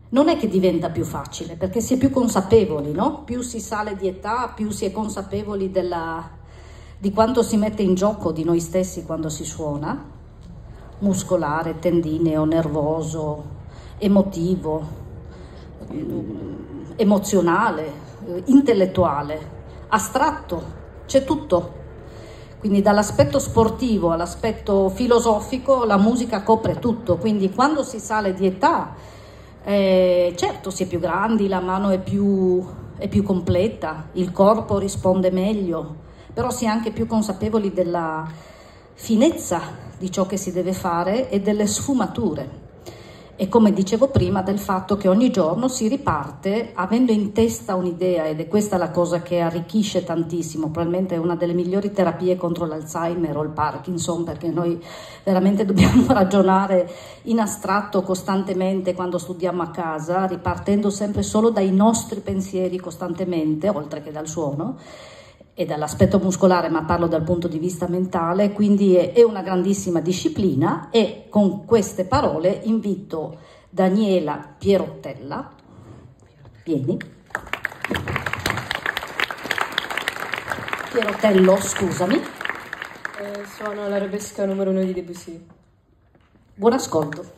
non è che diventa più facile, perché si è più consapevoli, no? Più si sale di età, più si è consapevoli di quanto si mette in gioco di noi stessi quando si suona, muscolare, tendineo, nervoso, emotivo, emozionale, intellettuale, astratto, c'è tutto. Quindi dall'aspetto sportivo all'aspetto filosofico la musica copre tutto, quindi quando si sale di età, certo si è più grandi, la mano è più completa, il corpo risponde meglio, però si è anche più consapevoli della finezza di ciò che si deve fare e delle sfumature. E come dicevo prima, del fatto che ogni giorno si riparte avendo in testa un'idea, ed è questa la cosa che arricchisce tantissimo, probabilmente è una delle migliori terapie contro l'Alzheimer o il Parkinson, perché noi veramente dobbiamo ragionare in astratto costantemente quando studiamo a casa, ripartendo sempre solo dai nostri pensieri costantemente, oltre che dal suono e dall'aspetto muscolare, ma parlo dal punto di vista mentale, quindi è una grandissima disciplina. E con queste parole invito Daniela Pierottella, vieni, Pierotello, scusami. Suono l'arabesca numero 1 di Debussy. Buon ascolto.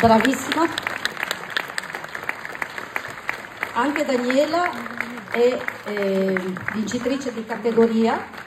bravissima. Anche Daniela è vincitrice di categoria